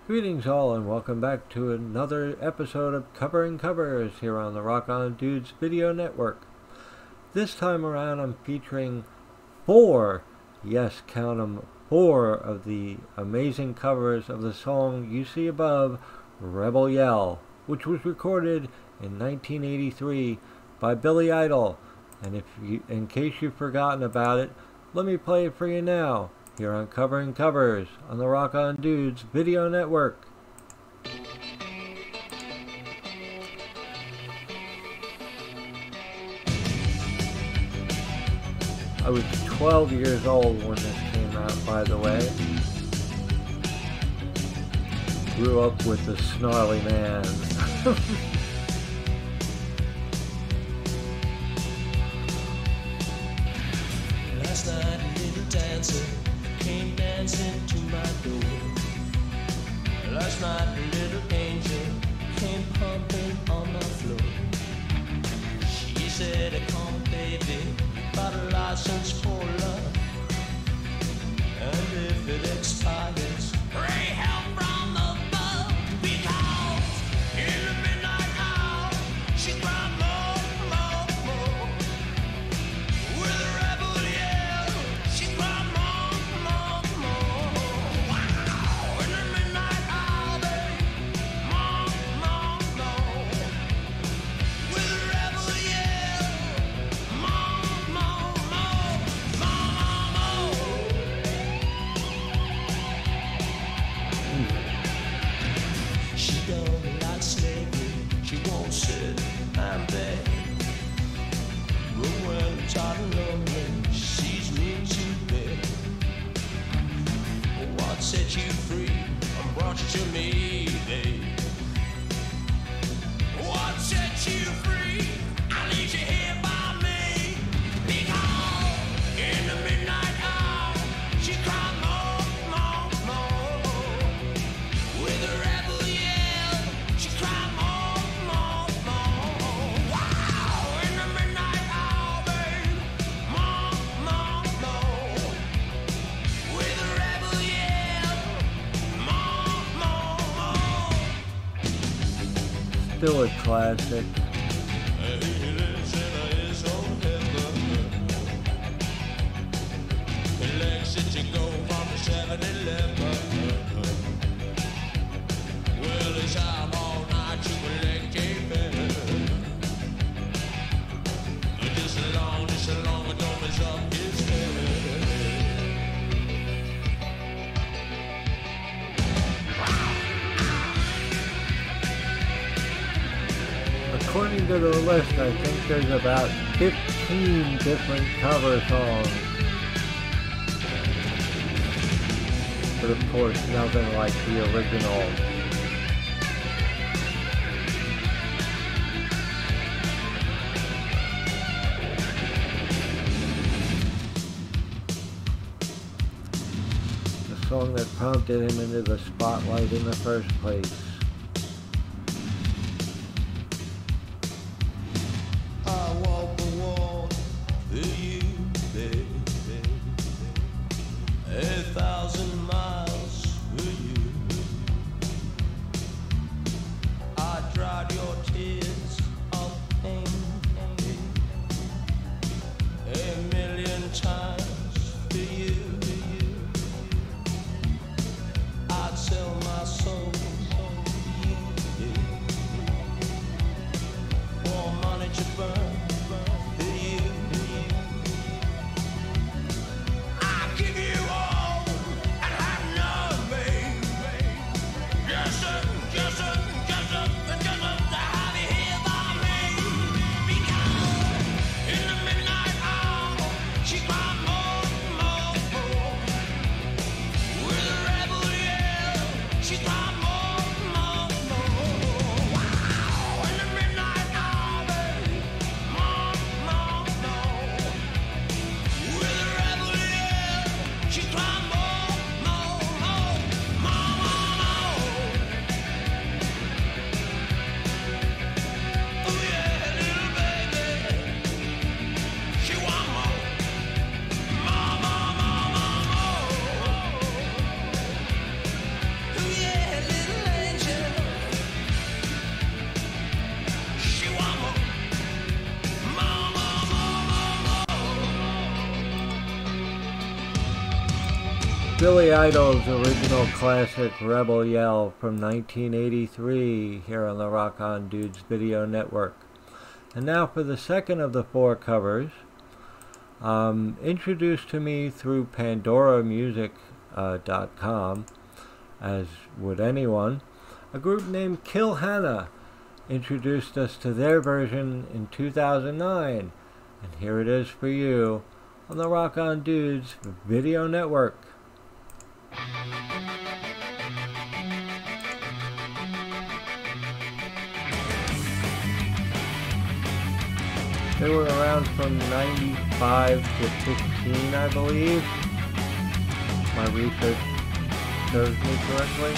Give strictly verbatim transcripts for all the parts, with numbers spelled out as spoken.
Greetings all and welcome back to another episode of Covering Covers here on the Rock On Dudes Video Network. This time around I'm featuring four, yes count 'em, four of the amazing covers of the song you see above, Rebel Yell, which was recorded in nineteen eighty-three by Billy Idol. And if you, in case you've forgotten about it, let me play it for you now. Here on Covering Covers on the Rock On Dudes Video Network. I was twelve years old when this came out, by the way. Grew up with the snarly man. Last night a little dancer came dancing to my door. Last night a little angel came pumping on my floor. She said, come baby, got a license for love, and if it expires, pray help from above, because in the midnight hour she cried more, more, more. With a rebel yell she cried more, more, more. Wow, in the midnight hour, babe, more, more, more. With a rebel yell, more, more, more, more, more. She don't like slavery, she won't sit and beg. But when I'm tired and lonely, she sees me to bed. What set you free and brought you to me, babe? What set you free? I need you here by me. Because in the midnight hour, she cried more, more, more. With a rebel yell, she cried more, more, more. Wow, in the midnight hour, babe, more, more, more. With a rebel yell, more, more, more. Still a classic. He lives in his own heaven. He likes it to go from the seven eleven. Well, he's out all night to collect a bill. Just as long, just as long as don't mess up his head. According to the list, I think there's about fifteen different cover songs. But of course, nothing like the original. The song that prompted him into the spotlight in the first place. I walk the wall for you, baby. A thousand miles for you. I dried your tears of pain a million times for you. I'd sell my soul Billy Idol's original classic Rebel Yell from nineteen eighty-three here on the Rock On Dudes Video Network. And now for the second of the four covers, um, introduced to me through Pandora Music dot com, as would anyone. A group named Kill Hannah introduced us to their version in two thousand nine, and here it is for you on the Rock On Dudes Video Network. They were around from ninety-five to fifteen, I believe. My research serves me correctly.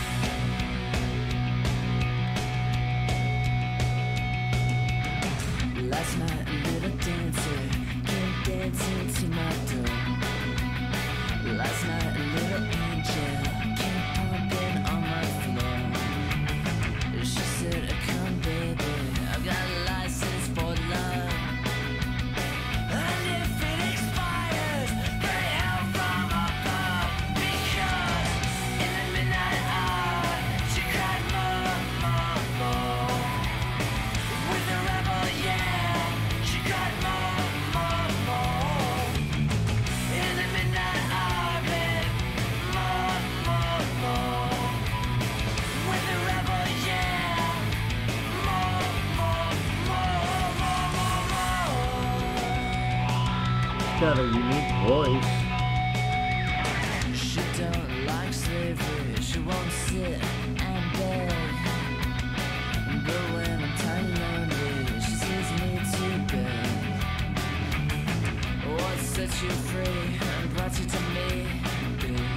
Last night a little dancer came dancing to my door. Last night a little angel came pumping on my floor. She said, come baby, I've got a license for love. And if it expires, pray hell from above. Because in the midnight hour, she cried more, more, more. With the rebel, yeah, she cried more, more, more. In the midnight hour, babe, more, more, more. With the rebel, yeah, more, more, more, more, more, more. Got a unique voice. She don't like slavery, she won't sit and beg. But when I'm tired and lonely, she sees me to bed. What set you free and brought you to me, babe?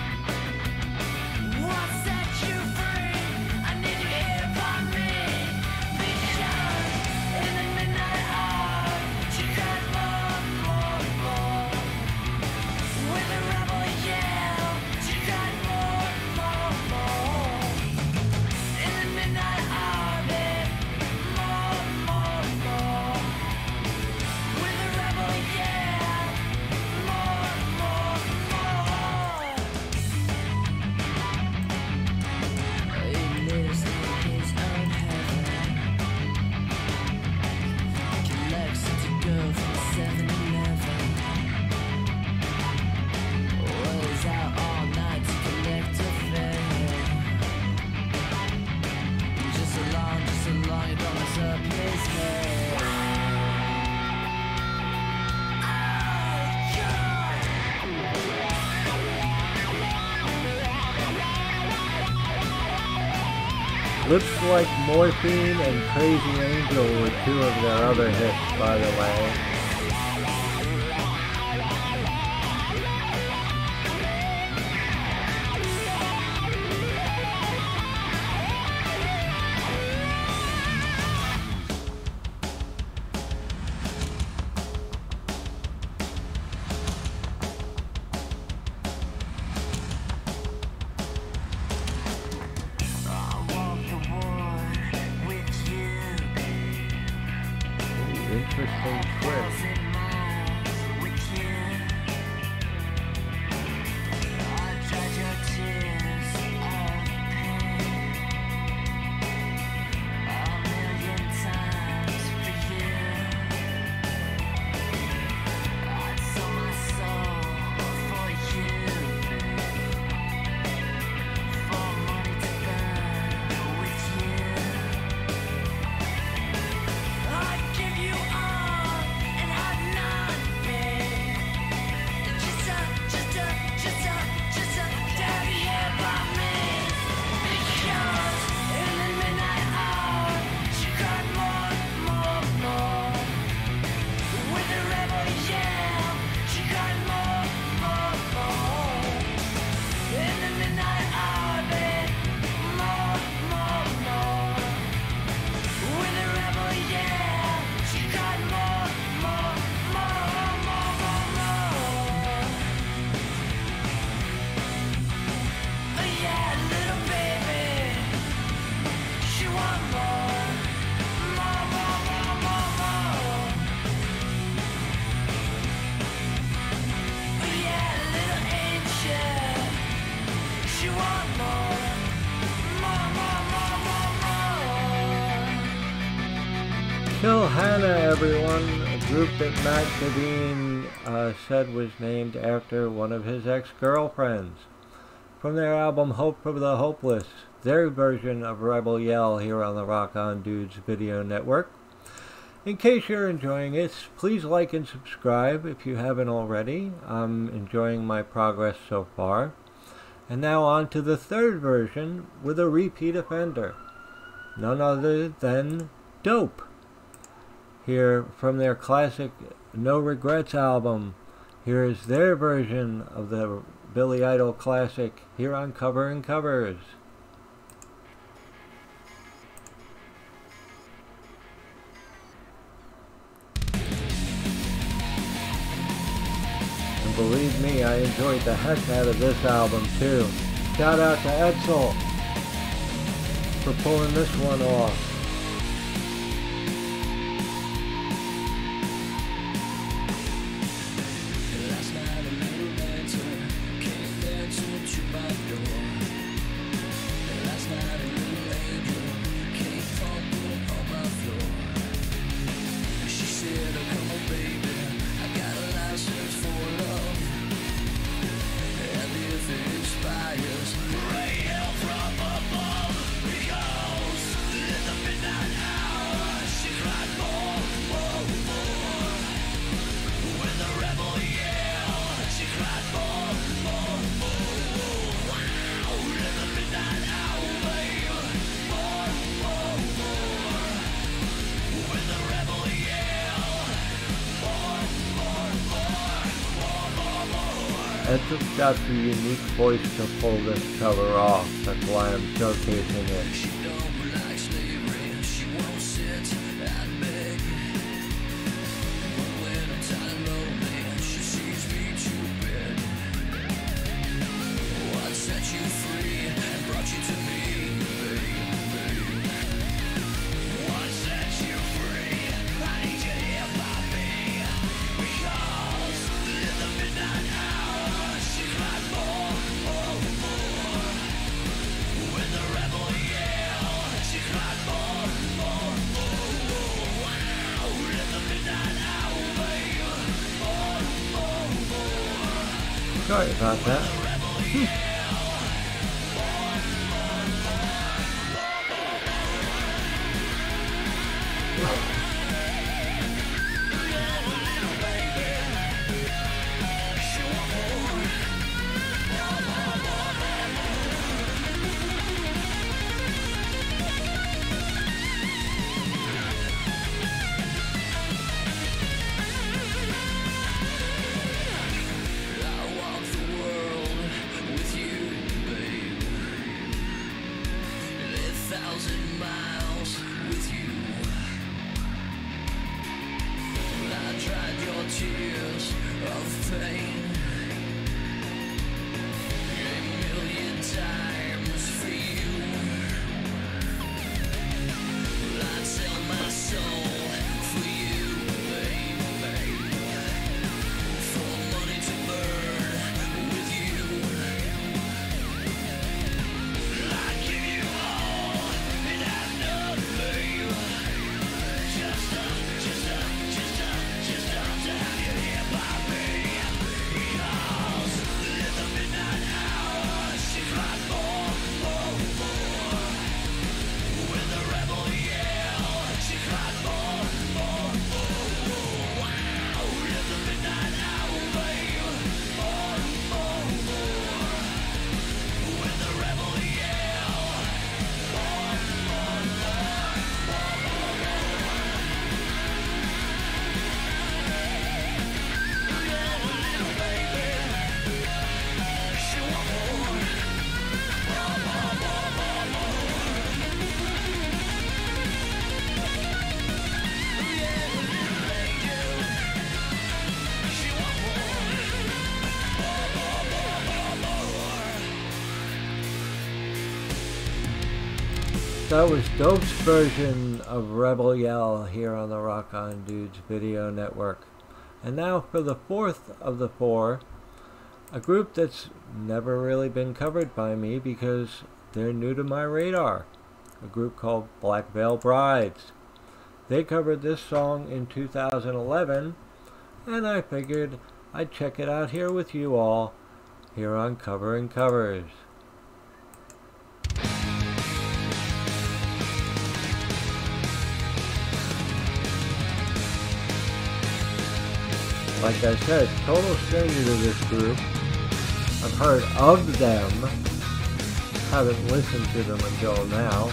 What set you free? I need you here by me. Because in the midnight hour, she cried more, more, more. With a rebel yell, she cried more, more, more. In the midnight hour, babe, more, more, more. With a rebel yell, more, more, more. He lives in his own heaven. Collects to go from seven eleven. Was out all night to collect a fare. Just so long, just so long, he don't mess up his head. Looks like Morphine and Crazy Angel were two of their other hits, by the way. I want the war with you. Interesting twist. Thousand miles with you. I dried your tears of pain a million times for you. I'd sell my soul for you, babe. For money to burn with you. I'd give you all and have none, babe. Just a, just a, just a, just a daddy here by me. Because in the midnight hour, she cried more, more, more. With a rebel yell, she cried more, more, more. In the midnight hour, babe, more, more, more. With a rebel yell, she cried more, more, more, more, more, more. Oh yeah, little baby, she want more, more, more, more, more, more. Oh yeah, little angel. Kill Hannah, everyone, a group that Matt Devine uh, said was named after one of his ex-girlfriends. From their album Hope for the Hopeless, their version of Rebel Yell here on the Rock On Dudes Video Network. In case you're enjoying it, please like and subscribe if you haven't already. I'm enjoying my progress so far. And now on to the third version with a repeat offender. None other than Dope. Here from their classic No Regrets album, here is their version of the Billy Idol classic here on Covering Covers. And believe me, I enjoyed the heck out of this album too. Shout out to Edsel for pulling this one off. Ed's got the unique voice to pull this cover off. That's why I'm showcasing it. She don't like slavery, she won't sit and beg. But when I'm tired and lonely, she sees me to bed. What set you free and brought you to me, baby? What set you free? I need you here by me. Because in the midnight hour, she cried more, more, more. When the rebel yelled, she cried more, more, more. Wow, in the midnight hour, baby, more, more, more. Sorry about that. I walk the world with you, babe. A thousand miles with you. I tried your tears of pain a million times for you. I sell my soul for you, babe. For money to burn with you. I give you all and have none, babe. Just enough, just enough, just enough, just enough to have you here by me. Because in the midnight hour, she cried more, more, more. When the rebel yelled, she cried more, more, more. Wow, in the midnight hour, babe, more, more, more. When the rebel yelled, more, more, more, more, more, more. Yeah, little baby, she want more, more, more, more, more, more. Yeah, little angel, she want more, more, more, more, more, more. That was Dope's version of Rebel Yell here on the Rock On Dudes Video Network. And now for the fourth of the four, a group that's never really been covered by me because they're new to my radar. A group called Black Veil Brides. They covered this song in two thousand eleven, and I figured I'd check it out here with you all, here on Covering Covers. Like I said, total stranger to this group. I've heard of them, haven't listened to them until now.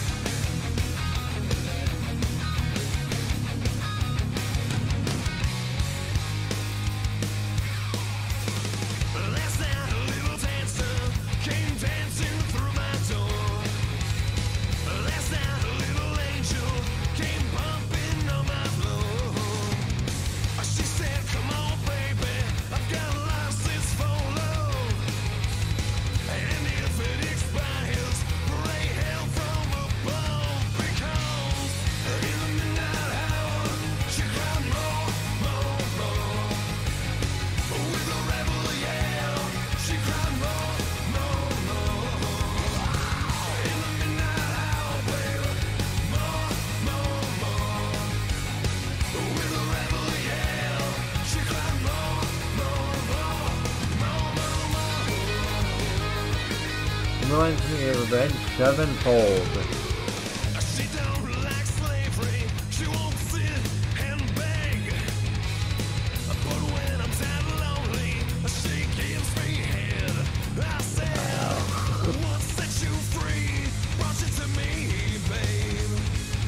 Last night a little dancer came dancing through my door. Last night a little angel came bumping on my floor. She said, come on baby, I've got a license for love. And if it expires, pray hell from above. Because in the midnight hour, she cried more, more, more. With a rebel yell, she cried more, more, more. In the midnight hour, baby, more, more, more. With a rebel yell, she cried more, more, more, more, more, more. Reminds me of Avenged Sevenfold. She don't like slavery, she won't sit and beg. But when I'm sad and lonely, she gives me head. I said, what set you free? Brought you to me, babe.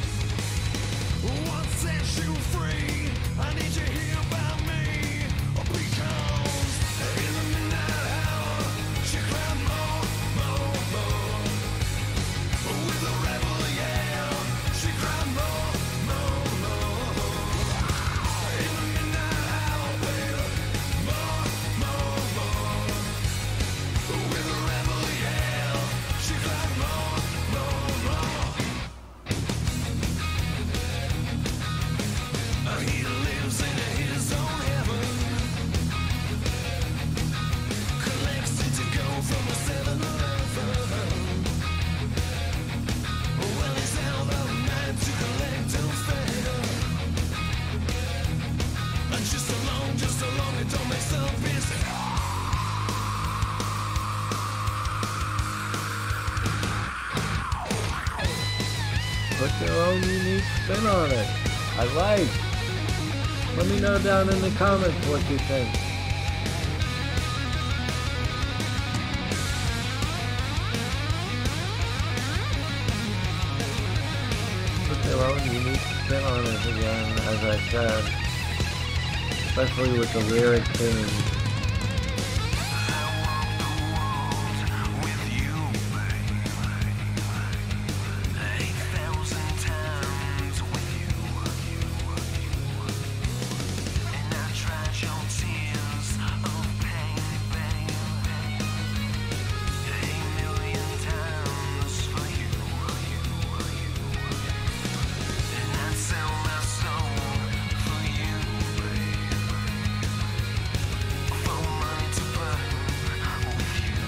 What set you free? I need you here by me. Because in the midnight hour, she cried more, more, more. With a rebel yell, she cried more, more, more. In the midnight hour, baby, more, more, more. With a rebel yell, she cried more, more, more. He lives in his own heaven, collects it to go from a seven eleven. Well, he's out all night to collect a fare. Just along, just along, it don't make some business. Put your own unique spin on it. I like. Let me know down in the comments what you think. Put their own unique spin on it again, as I said. Especially with the lyric change. With you, baby, eight thousand times with you, and I tried your tears of pain, baby, eight million times for you, and I sell my soul for you, baby, for money to burn with you.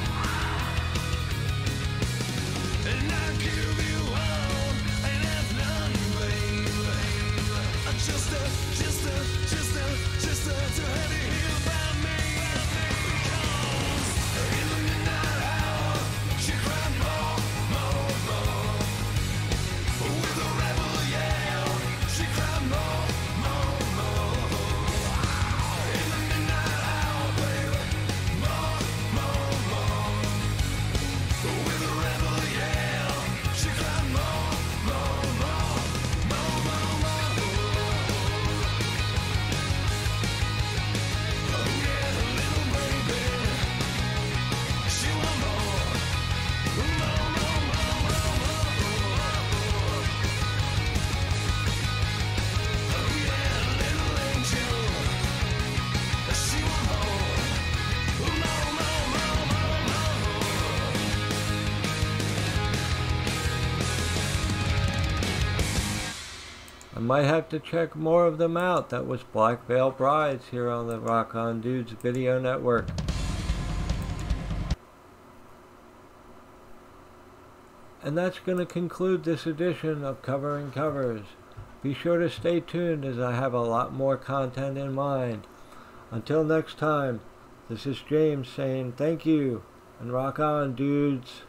And I give you all and have none, babe. Just a, just a, just a, just a, to have you here by me. Because in the midnight hour, she cried more, more, more. With a rebel yell, she cried more, more, more. In the midnight hour, baby, more, more, more. With a rebel yell, she cried more, more, more, more, more, more. Oh yeah, little baby, she want more, more, more, more, more, more. Oh yeah, little angel, she want more, more, more, more, more, more. I might have to check more of them out. That was Black Veil Brides here on the Rock On Dudes Video Network. And that's going to conclude this edition of Covering Covers. be sure to stay tuned as I have a lot more content in mind. Until next time, this is James saying thank you and rock on, dudes.